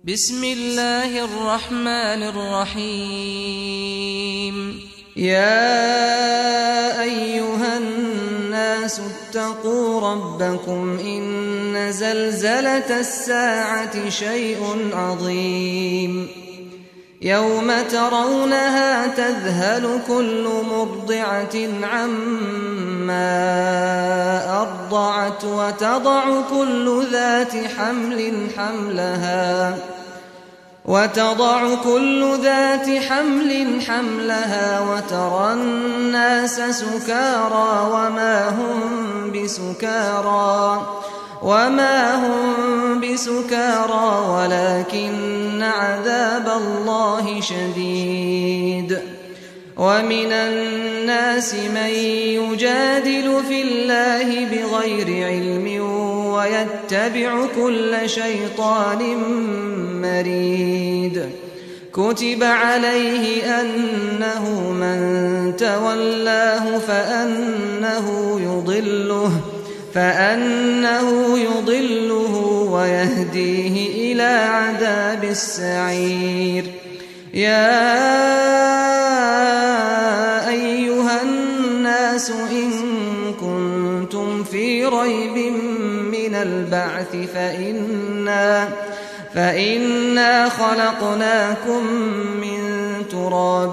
بسم الله الرحمن الرحيم. يا أيها الناس اتقوا ربكم إن زلزلة الساعة شيء عظيم يوم ترونها تذهل كل مرضعة عما أرضعت وتضع كل ذات حمل حملها وترى الناس سكارى وما هم بسكارى ولكن عذاب الله شديد. ومن الناس من يجادل في الله بغير علم ويتبع كل شيطان مريد. كتب عليه أنه من تولاه فأنه يضله ويهديه إلى عذاب السعير. يا أيها الناس إن كنتم في ريب من البعث فإنا خلقناكم من تراب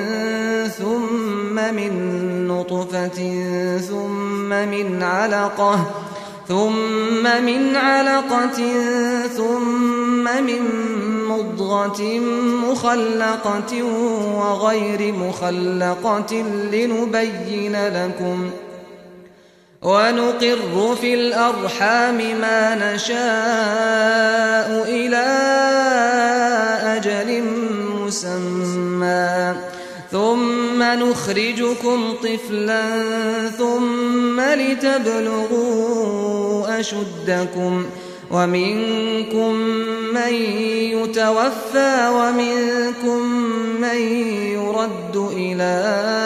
ثم من نطفة ثم من علقة ثم من مضغة مخلقة وغير مخلقة لنبين لكم، ونقر في الأرحام ما نشاء إلى أجل مسمى ثم نخرجكم طفلا ثم لتبلغوا أشدكم، ومنكم من يتوفى ومنكم من يرد إلى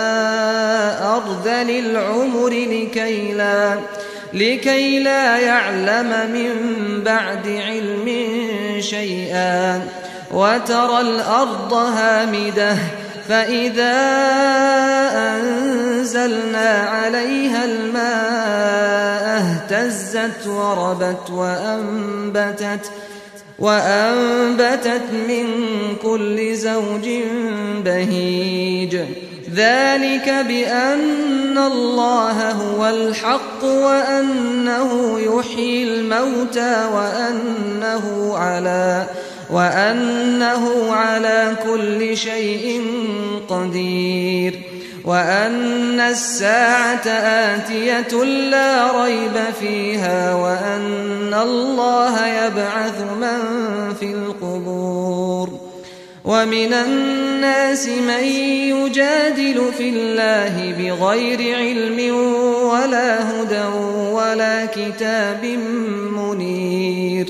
أرذل العمر لكي لا يعلم من بعد علم شيئا. وترى الأرض هامدة فإذا أنزلنا عليها الماء اهتزت وربت وأنبتت من كل زوج بهيج. ذلك بأن الله هو الحق وأنه يحيي الموتى وأنه على كل شيء قدير، وأن الساعة آتية لا ريب فيها، وأن الله يبعث من في القبور. ومن الناس من يجادل في الله بغير علم ولا هدى ولا كتاب منير.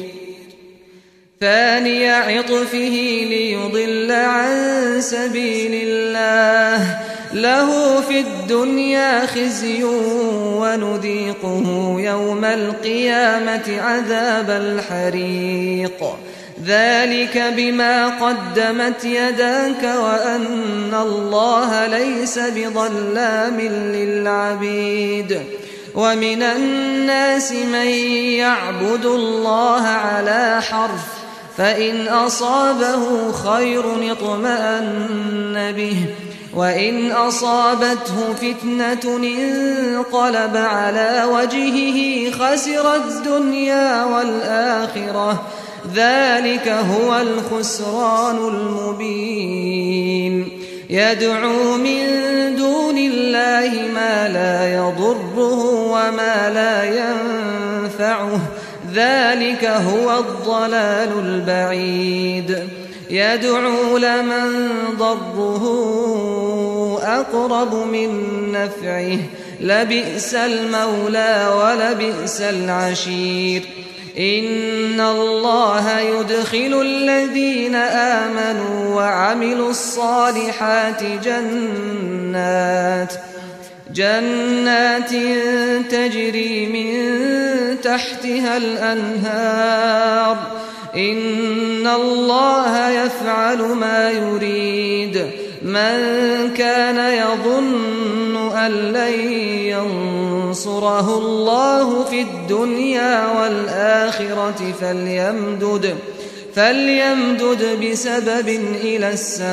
ثاني عطفه ليضل عن سبيل الله له في الدنيا خزي ونذيقه يوم القيامة عذاب الحريق. ذلك بما قدمت يداك وأن الله ليس بظلام للعبيد. ومن الناس من يعبد الله على حرف فإن أصابه خير اطمأن به وإن أصابته فتنة انقلب على وجهه خسر الدنيا والآخرة. ذلك هو الخسران المبين. يدعو من دون الله ما لا يضره وما لا ينفعه. ذلك هو الضلال البعيد. يدعو لمن ضره أقرب من نفعه لبئس المولى ولبئس العشير. إن الله يدخل الذين آمنوا وعملوا الصالحات جنات تجري من تحتها الأنهار إن الله يفعل ما يريد من كان يظن أن لن ينصره الله في الدنيا والآخرة فليمدد بسبب إلى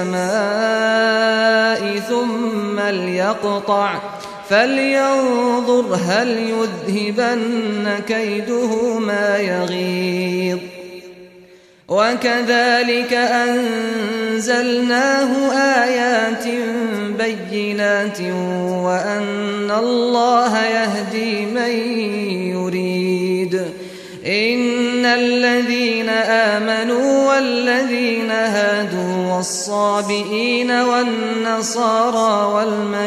السماء ثم ليقطع فلينظر هل يذهبن كيده ما يغيظ وكذلك أنزلناه آيات بينات وأن الله يهدي من يريد إن الذين آمنوا والذين هادوا والصابئين والنصارى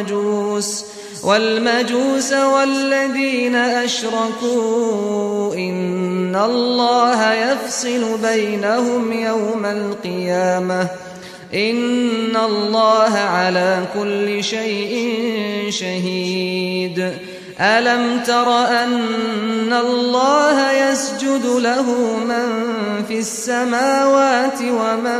والمجوس والذين أشركوا إن الله يفصل بينهم يوم القيامة إن الله على كل شيء شهيد ألم تر أن الله يسجد له من في السماوات ومن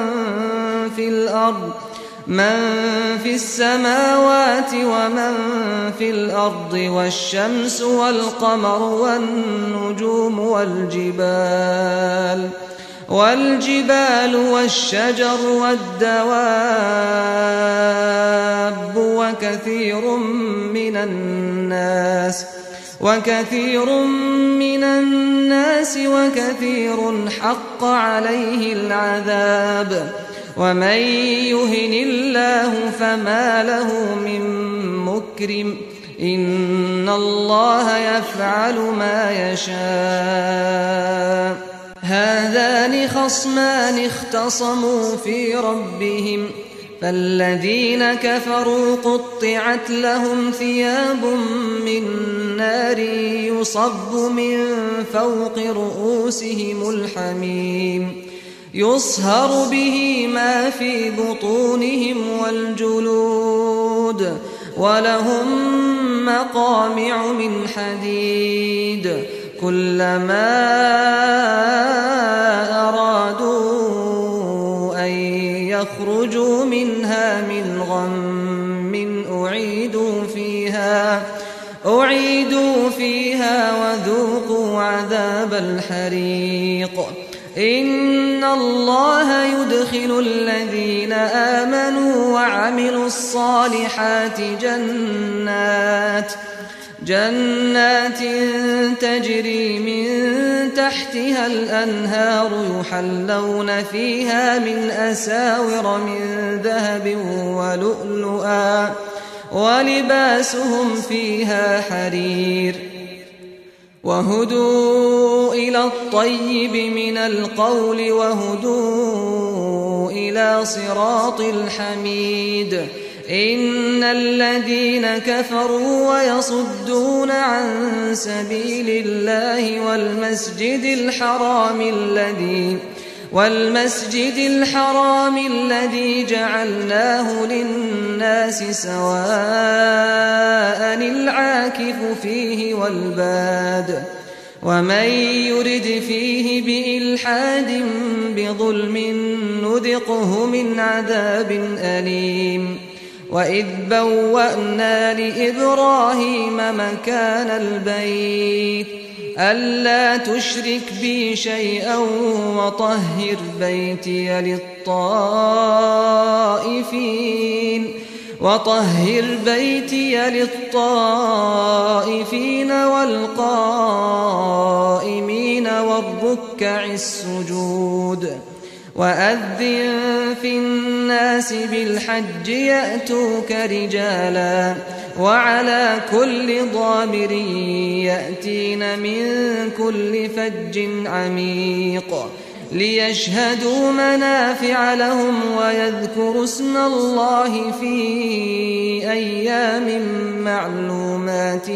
في الأرض والشمس والقمر والنجوم والجبال والشجر والدواب وكثير من الناس وكثير حق عليه العذاب ومن يهن الله فما له من مكرم إن الله يفعل ما يشاء هذان خصمان اختصموا في ربهم فالذين كفروا قطعت لهم ثياب من نار يصب من فوق رؤوسهم الحميم يصهر به ما في بطونهم والجلود ولهم مقامع من حديد كلما أرادوا أن يخرجوا منها من غم أعيدوا فيها وذوقوا عذاب الحريق إن الله يدخل الذين آمنوا وعملوا الصالحات جنات تجري من تحتها الأنهار يحلون فيها من أساور من ذهب ولؤلؤا ولباسهم فيها حرير وهدوا إلى الطيب من القول وهدوا إلى صراط الحميد إن الذين كفروا ويصدون عن سبيل الله والمسجد الحرام الذي جعلناه للناس سواء العاكف فيه والباد ومن يرد فيه بإلحاد بظلم نذقه من عذاب أليم وإذ بوأنا لإبراهيم مكان البيت ألا تشرك بي شيئا وطهر بيتي للطائفين والقائمين والركع السجود وأذن في الناس بالحج يأتوك رجالا وعلى كل ضامر يأتين من كل فج عميق ليشهدوا منافع لهم ويذكروا اسم الله في أيام معلومات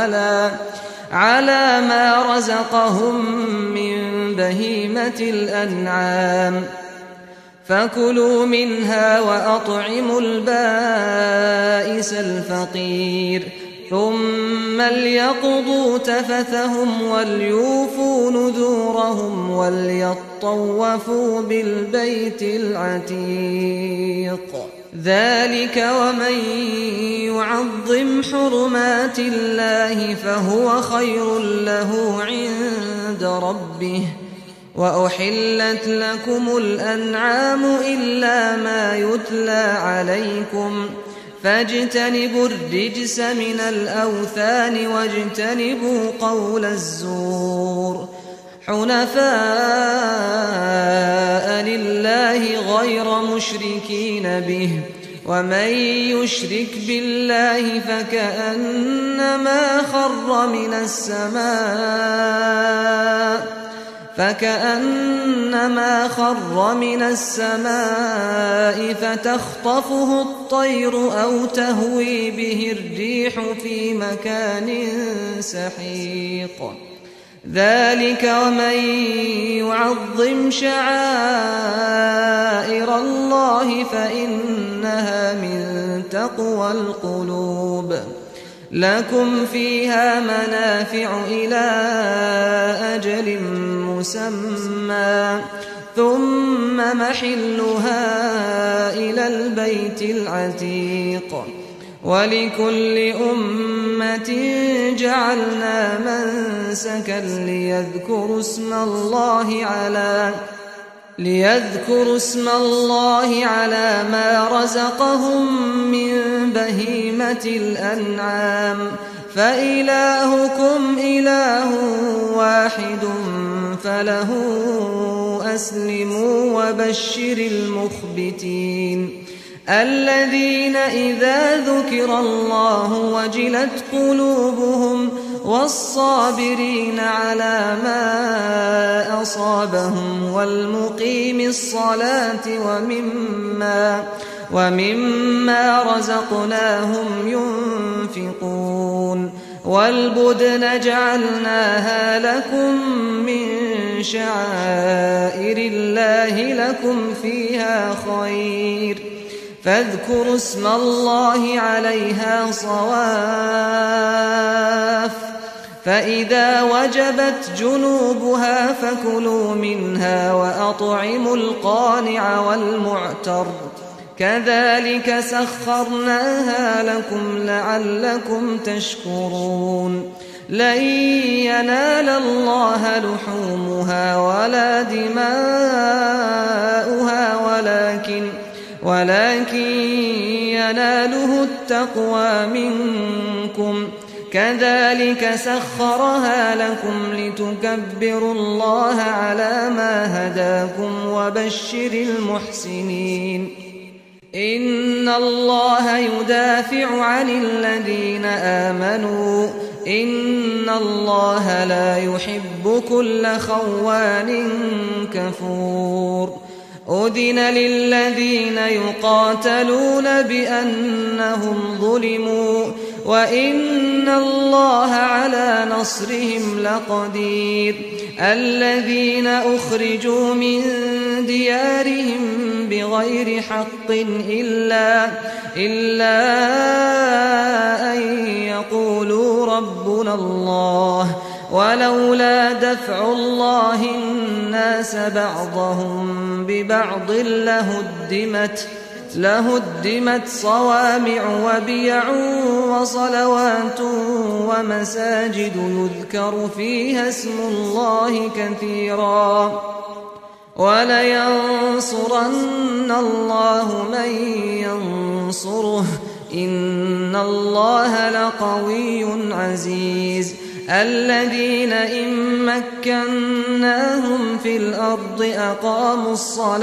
على ما رزقهم من بهيمة الأنعام فكلوا منها وأطعموا البائس الفقير ثم ليقضوا تفثهم وليوفوا نذورهم وليطوفوا بالبيت العتيق ذلك ومن يعظم حرمات الله فهو خير له عند ربه وأحلت لكم الأنعام إلا ما يتلى عليكم فاجتنبوا الرجس من الأوثان واجتنبوا قول الزور حنفاء لله غير مشركين به ومن يشرك بالله فكأنما خر من السماء فتخطفه الطير أو تهوي به الريح في مكان سحيق ذلك ومن يعظم شعائر الله فإنها من تقوى القلوب لكم فيها منافع إلى أجل مسمى ثم محلها إلى البيت العتيق ولكل أمة جعلنا منسكا ليذكروا اسم الله على ما رزقهم من بهيمة الأنعام فإلهكم إله واحد فله أسلموا وبشر المخبتين الذين إذا ذكر الله وجلت قلوبهم والصابرين على ما أصابهم والمقيم الصلاة ومما رزقناهم ينفقون والبدن جعلناها لكم من شعائر الله لكم فيها خير فاذكروا اسم الله عليها صواف فإذا وجبت جنوبها فكلوا منها وأطعموا القانع والمعتر كذلك سخرناها لكم لعلكم تشكرون لن ينال الله لحومها ولا دماؤها ولكن يناله التقوى منكم كذلك سخرها لكم لتكبروا الله على ما هداكم وبشر المحسنين إن الله يدافع عن الذين آمنوا إن الله لا يحب كل خوان كفور أذن للذين يقاتلون بأنهم ظلموا وإن الله على نصرهم لقدير الذين أخرجوا من ديارهم بغير حق إلا أن يقولوا ربنا الله ولولا دفع الله الناس بعضهم ببعض لهدمت صوامع وبيع وصلوات ومساجد يذكر فيها اسم الله كثيرا ولينصرن الله من ينصره إن الله لقوي عزيز الذين إن مكناهم في الأرض أقاموا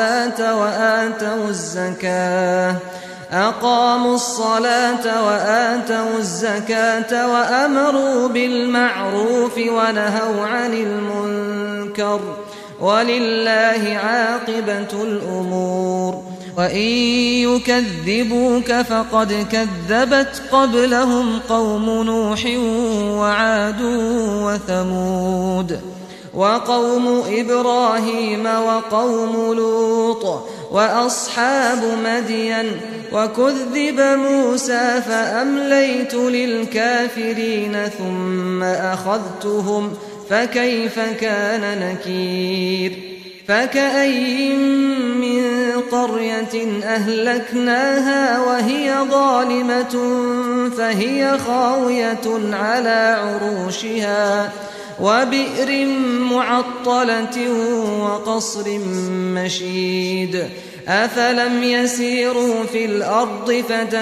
الصلاة وآتوا الزكاة وأمروا بالمعروف ونهوا عن المنكر ولله عاقبة الأمور وإن يكذبوك فقد كذبت قبلهم قوم نوح وعاد وثمود وقوم إبراهيم وقوم لوط وأصحاب مدين وكذب موسى فأمليت للكافرين ثم أخذتهم فكيف كان نكير فكأي من قرية أهلكناها وهي ظالمة فهي خاوية على عروشها وبئر معطلة وقصر مشيد أفلم يسيروا في الأرض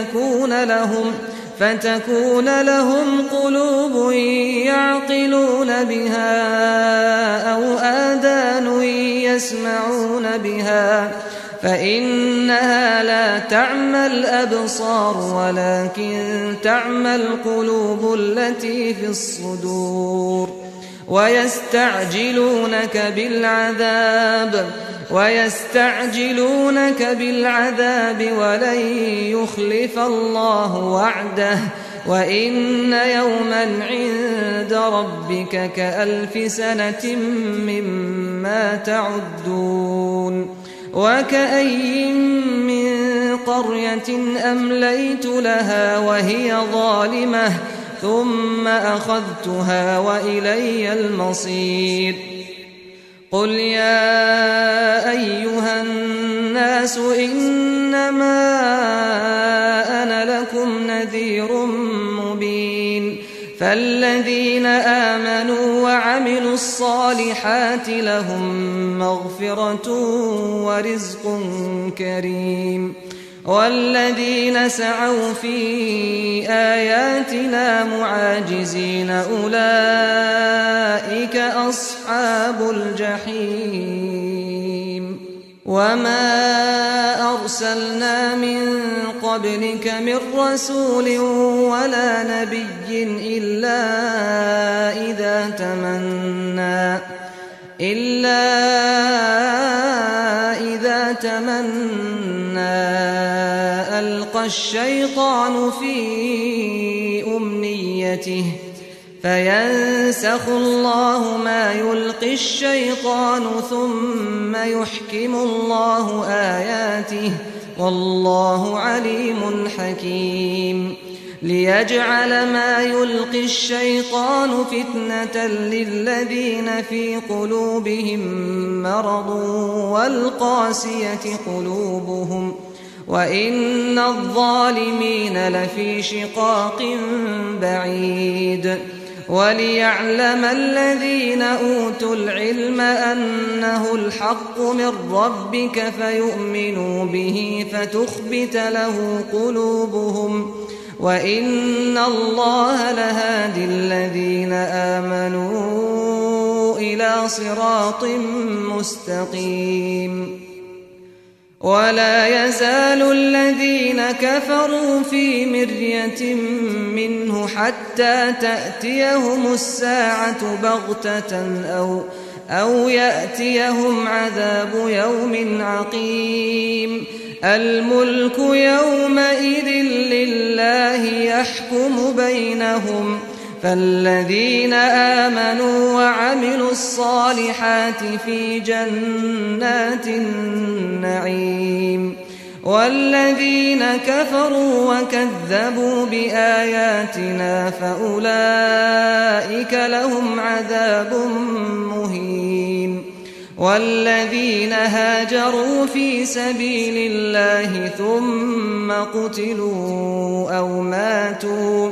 فتكون لهم قلوب يعقلون بها أو آذان يسمعون بها فإنها لا تعمى الأبصار ولكن تعمى القلوب التي في الصدور ويستعجلونك بالعذاب ولن يخلف الله وعده وإن يوما عند ربك كألف سنة مما تعدون وكأي من قرية أمليت لها وهي ظالمة ثم أخذتها وإلي المصير قل يا أيها الناس إنما أنا لكم نذير مبين فالذين آمنوا وعملوا الصالحات لهم مغفرة ورزق كريم والذين سعوا في آياتنا معاجزين أولئك أصحاب الجحيم وما أرسلنا من قبلك من رسول ولا نبي إلا إذا تمنى ألقى الشيطان في أمنيته فينسخ الله ما يلقي الشيطان ثم يحكم الله آياته والله عليم حكيم ليجعل ما يلقي الشيطان فتنة للذين في قلوبهم مرض والقاسية قلوبهم وإن الظالمين لفي شقاق بعيد وليعلم الذين أوتوا العلم أنه الحق من ربك فيؤمنوا به فتخبت له قلوبهم وإن الله لهادي الذين آمنوا إلى صراط مستقيم ولا يزال الذين كفروا في مرية منه حتى تأتيهم الساعة بغتة أو يأتيهم عذاب يوم عقيم الملك يومئذ لله يحكم بينهم فالذين آمنوا وعملوا الصالحات في جنات النعيم والذين كفروا وكذبوا بآياتنا فأولئك لهم عذاب مهين والذين هاجروا في سبيل الله ثم قتلوا أو ماتوا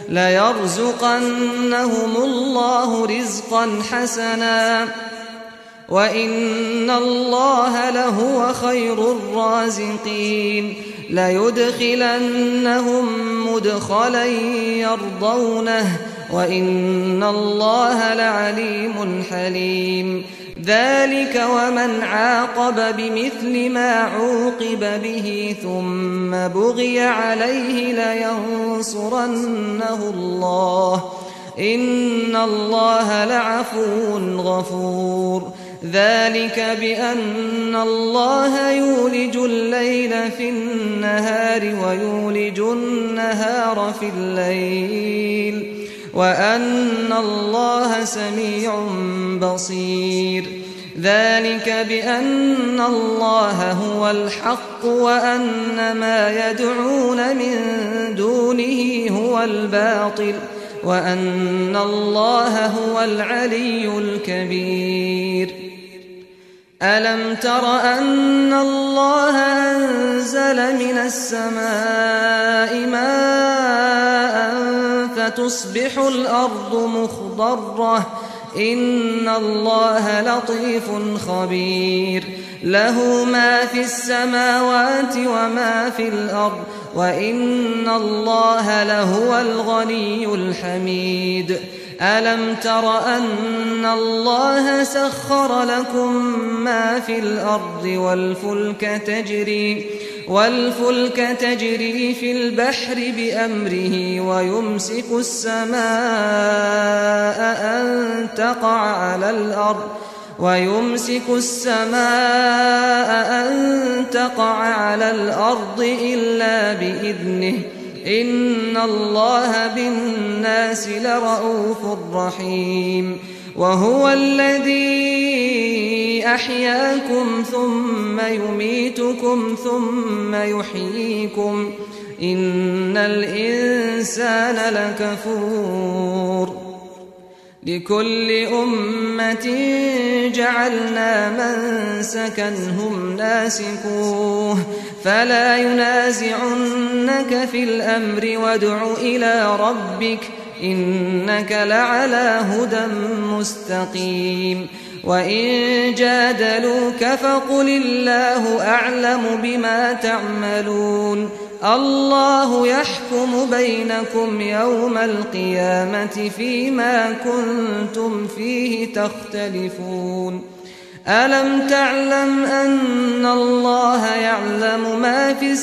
ليرزقنهم الله رزقا حسنا وإن الله لهو خير الرازقين ليدخلنهم مدخلا يرضونه وإن الله لعليم حليم ذلك ومن عاقب بمثل ما عوقب به ثم بغي عليه لينصرنه الله إن الله لعفو غفور ذلك بأن الله يولج الليل في النهار ويولج النهار في الليل وأن الله سميع بصير ذلك بأن الله هو الحق وأن ما يدعون من دونه هو الباطل وأن الله هو العلي الكبير ألم تر أن الله أنزل من السماء ماء فتصبح الأرض مخضرة إن الله لطيف خبير له ما في السماوات وما في الأرض وإن الله لهو الغني الحميد ألم تر أن الله سخر لكم ما في الأرض والفلك تجري في البحر بأمره ويمسك السماء أن تقع على الأرض إلا بإذنه إن الله بالناس لرءوف رحيم وهو الذي أحياكم ثم يميتكم ثم يحييكم إن الإنسان لكفور لكل أمة جعلنا منسكا هم ناسكوه فلا ينازعنك في الأمر وادع إلى ربك إنك لعلى هدى مستقيم وإن جادلوك فقل الله أعلم بما تعملون الله يحكم بينكم يوم القيامة فيما كنتم فيه تختلفون ألم تعلم أن الله يعلم ما في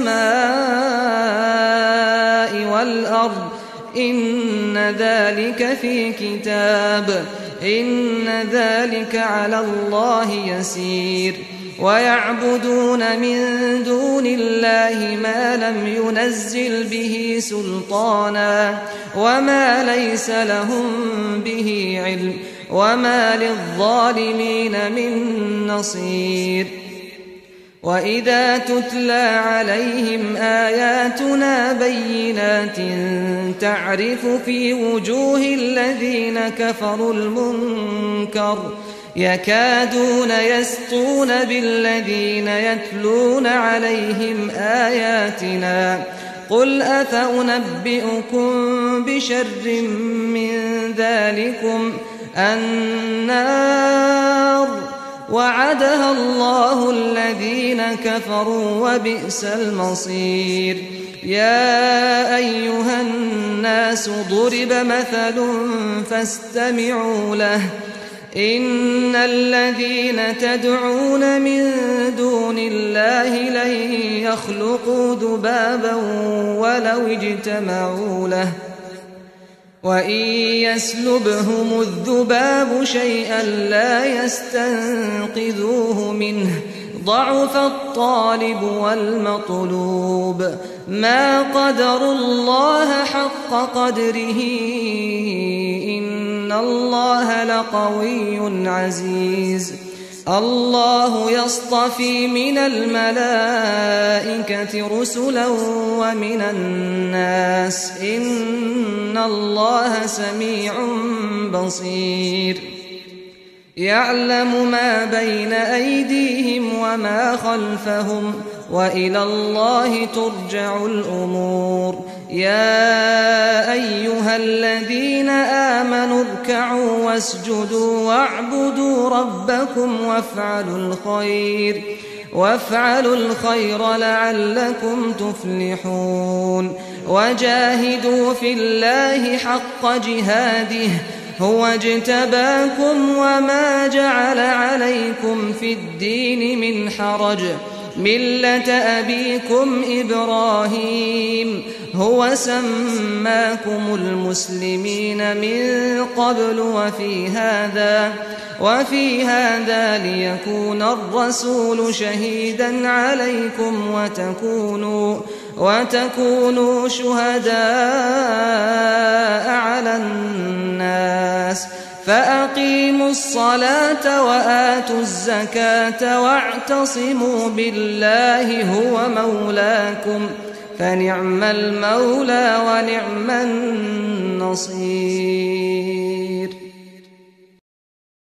السماء والأرض إن ذلك في كتاب إن ذلك على الله يسير ويعبدون من دون الله ما لم ينزل به سلطانا وما ليس لهم به علم وما للظالمين من نصير وإذا تتلى عليهم آياتنا بينات تعرف في وجوه الذين كفروا المنكر يكادون يسطون بالذين يتلون عليهم آياتنا قل أفأنبئكم بشر من ذلكم النار وعدها الله الذين كفروا وبئس المصير يا أيها الناس ضرب مثل فاستمعوا له إن الذين تدعون من دون الله لن يخلقوا ذبابا ولو اجتمعوا له وإن يسلبهم الذباب شيئا لا يستنقذوه منه ضعف الطالب والمطلوب ما قدروا الله حق قدره إن الله لقوي عزيز الله يصطفي من الملائكة رسلا ومن الناس إن الله سميع بصير يعلم ما بين أيديهم وما خلفهم وإلى الله ترجع الأمور يا أيها الذين آمنوا اركعوا واسجدوا واعبدوا ربكم وافعلوا الخير لعلكم تفلحون وجاهدوا في الله حق جهاده هو اجتباكم وما جعل عليكم في الدين من حرج ملة أبيكم إبراهيم هو سماكم المسلمين من قبل وفي هذا ليكون الرسول شهيدا عليكم وتكونوا شهداء على الناس فأقيموا الصلاة وآتوا الزكاة واعتصموا بالله هو مولاكم فنعم المولى ونعم النصير.